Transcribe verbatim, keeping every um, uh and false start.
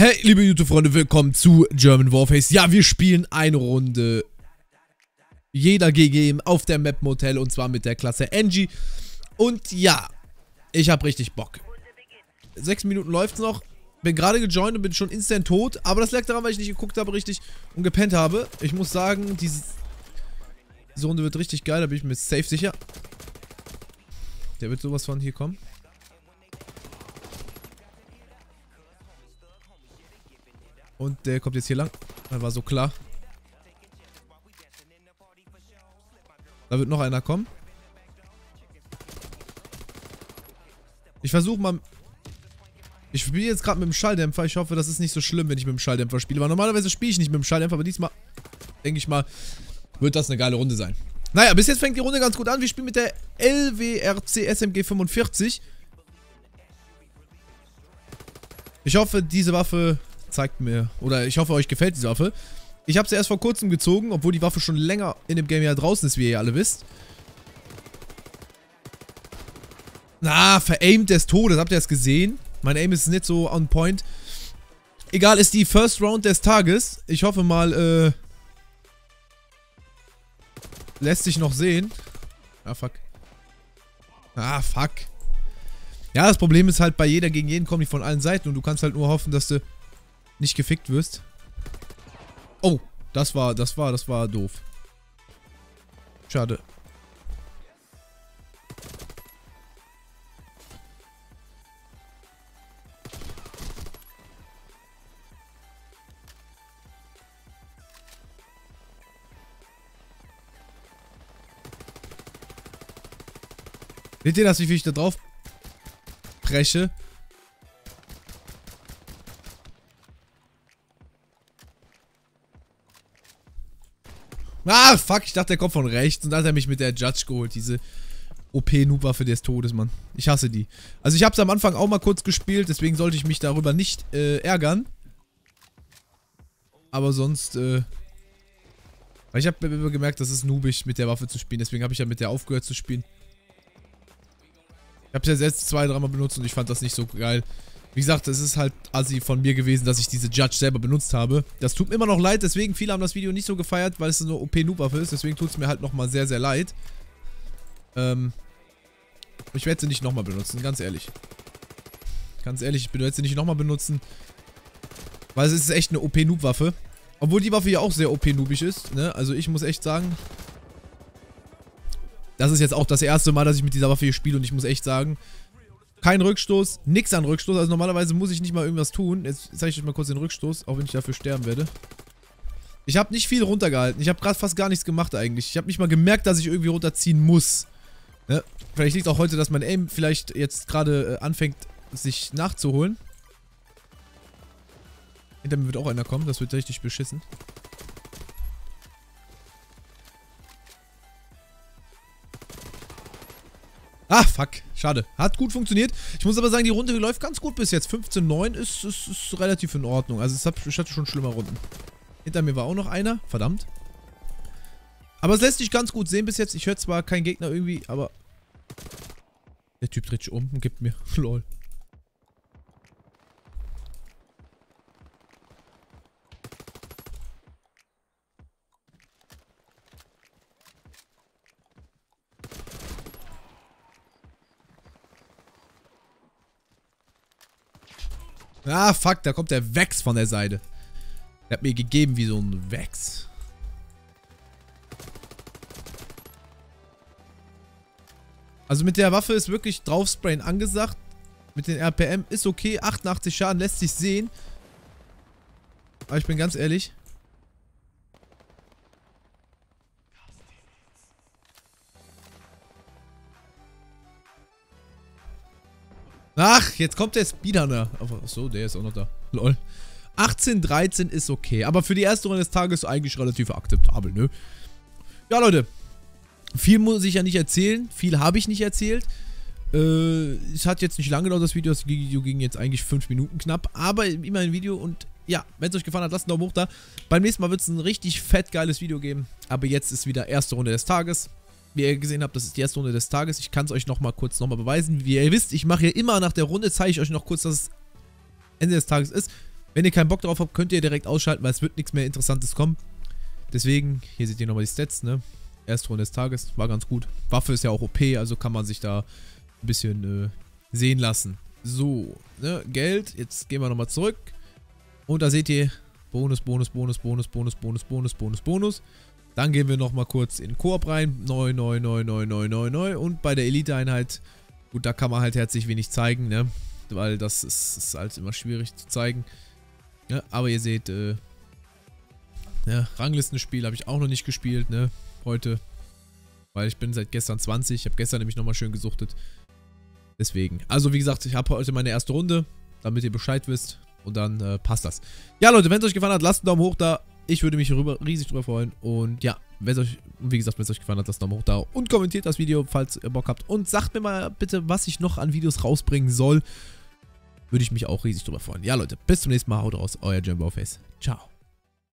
Hey, liebe YouTube-Freunde, willkommen zu German Warface. Ja, wir spielen eine Runde jeder G G auf der Map Motel und zwar mit der Klasse Engie. Und ja, ich habe richtig Bock. Sechs Minuten läuft's noch. Bin gerade gejoint und bin schon instant tot. Aber das lag daran, weil ich nicht geguckt habe richtig und gepennt habe. Ich muss sagen, diese, diese Runde wird richtig geil. Da bin ich mir safe sicher. Der wird sowas von hier kommen. Und der kommt jetzt hier lang. Das war so klar. Da wird noch einer kommen. Ich versuche mal... Ich spiele jetzt gerade mit dem Schalldämpfer. Ich hoffe, das ist nicht so schlimm, wenn ich mit dem Schalldämpfer spiele. Weil normalerweise spiele ich nicht mit dem Schalldämpfer. Aber diesmal, denke ich mal, wird das eine geile Runde sein. Naja, bis jetzt fängt die Runde ganz gut an. Wir spielen mit der L W R C S M G fünfundvierzig. Ich hoffe, diese Waffe... zeigt mir, oder ich hoffe, euch gefällt diese Waffe. Ich habe sie erst vor kurzem gezogen, obwohl die Waffe schon länger in dem Game ja draußen ist, wie ihr ja alle wisst. Na, veraimt des Todes, habt ihr das gesehen? Mein Aim ist nicht so on point. Egal, ist die First Round des Tages. Ich hoffe mal, äh... lässt sich noch sehen. Ah, fuck. Ah, fuck. Ja, das Problem ist halt, bei jeder gegen jeden kommen die von allen Seiten und du kannst halt nur hoffen, dass du nicht gefickt wirst. Oh, das war, das war, das war doof. Schade. Seht ihr das, wie viel ich da drauf breche? Ah, fuck, ich dachte, der kommt von rechts. Und dann hat er mich mit der Judge geholt. Diese O P-Noob-Waffe des Todes, Mann. Ich hasse die. Also ich habe es am Anfang auch mal kurz gespielt. Deswegen sollte ich mich darüber nicht äh, ärgern. Aber sonst, äh... Weil ich habe immer gemerkt, das ist noobig, mit der Waffe zu spielen. Deswegen habe ich ja mit der aufgehört zu spielen. Ich habe es ja selbst zwei, dreimal benutzt und ich fand das nicht so geil. Wie gesagt, es ist halt assi von mir gewesen, dass ich diese Judge selber benutzt habe. Das tut mir immer noch leid, deswegen viele haben das Video nicht so gefeiert, weil es eine O P-Noob-Waffe ist. Deswegen tut es mir halt nochmal sehr, sehr leid. Ähm, ich werde sie nicht nochmal benutzen, ganz ehrlich. Ganz ehrlich, ich werde sie nicht nochmal benutzen. Weil es ist echt eine O P-Noob-Waffe. Obwohl die Waffe ja auch sehr O P-Noobig ist, ne? Also ich muss echt sagen... Das ist jetzt auch das erste Mal, dass ich mit dieser Waffe hier spiele und ich muss echt sagen... Kein Rückstoß, nix an Rückstoß, also normalerweise muss ich nicht mal irgendwas tun. Jetzt zeige ich euch mal kurz den Rückstoß, auch wenn ich dafür sterben werde. Ich habe nicht viel runtergehalten, ich habe gerade fast gar nichts gemacht eigentlich. Ich habe nicht mal gemerkt, dass ich irgendwie runterziehen muss. Ne? Vielleicht liegt auch heute, dass mein Aim vielleicht jetzt gerade äh, anfängt, sich nachzuholen. Hinter mir wird auch einer kommen, das wird richtig beschissen. Ah, fuck. Schade. Hat gut funktioniert. Ich muss aber sagen, die Runde läuft ganz gut bis jetzt. fünfzehn neun ist, ist, ist relativ in Ordnung. Also es hat, ich hatte schon schlimmer Runden. Hinter mir war auch noch einer. Verdammt. Aber es lässt sich ganz gut sehen bis jetzt. Ich höre zwar keinen Gegner irgendwie, aber... Der Typ dreht sich um und gibt mir. Lol. Ah, fuck, da kommt der Wex von der Seite. Der hat mir gegeben wie so ein Wex. Also mit der Waffe ist wirklich draufsprayen angesagt. Mit den R P M ist okay. achtundachtzig Schaden lässt sich sehen. Aber ich bin ganz ehrlich. Ach, jetzt kommt der Speedrunner. Achso, der ist auch noch da. Lol. achtzehn dreizehn ist okay. Aber für die erste Runde des Tages eigentlich relativ akzeptabel, ne? Ja, Leute. Viel muss ich ja nicht erzählen. Viel habe ich nicht erzählt. Äh, es hat jetzt nicht lange gedauert, das Video. Das Video ging jetzt eigentlich fünf Minuten knapp. Aber immer ein Video. Und ja, wenn es euch gefallen hat, lasst einen Daumen hoch da. Beim nächsten Mal wird es ein richtig fett geiles Video geben. Aber jetzt ist wieder erste Runde des Tages. Wie ihr gesehen habt, das ist die erste Runde des Tages. Ich kann es euch nochmal kurz nochmal beweisen. Wie ihr wisst, ich mache hier immer nach der Runde, zeige ich euch noch kurz, dass es Ende des Tages ist. Wenn ihr keinen Bock drauf habt, könnt ihr direkt ausschalten, weil es wird nichts mehr Interessantes kommen. Deswegen, hier seht ihr nochmal die Stats, ne? Erste Runde des Tages, war ganz gut. Waffe ist ja auch O P, also kann man sich da ein bisschen äh, sehen lassen. So, ne? Geld, jetzt gehen wir nochmal zurück. Und da seht ihr Bonus, Bonus, Bonus, Bonus, Bonus, Bonus, Bonus, Bonus, Bonus. Dann gehen wir nochmal kurz in Koop rein. Neu, neu, neu, neu, neu, neu, neu. Und bei der Elite-Einheit, gut, da kann man halt herzlich wenig zeigen, ne? Weil das ist, ist halt immer schwierig zu zeigen. Ja, aber ihr seht, äh, ja, Ranglistenspiel habe ich auch noch nicht gespielt, ne? Heute. Weil ich bin seit gestern zwanzig. Ich habe gestern nämlich nochmal schön gesuchtet. Deswegen. Also wie gesagt, ich habe heute meine erste Runde, damit ihr Bescheid wisst. Und dann äh, passt das. Ja, Leute, wenn es euch gefallen hat, lasst einen Daumen hoch da. Ich würde mich rüber, riesig drüber freuen. Und ja, wenn es euch, wie gesagt, wenn es euch gefallen hat, lasst einen Daumen hoch da. Und kommentiert das Video, falls ihr Bock habt. Und sagt mir mal bitte, was ich noch an Videos rausbringen soll. Würde ich mich auch riesig drüber freuen. Ja, Leute, bis zum nächsten Mal. Haut raus, euer Jambowface. Ciao.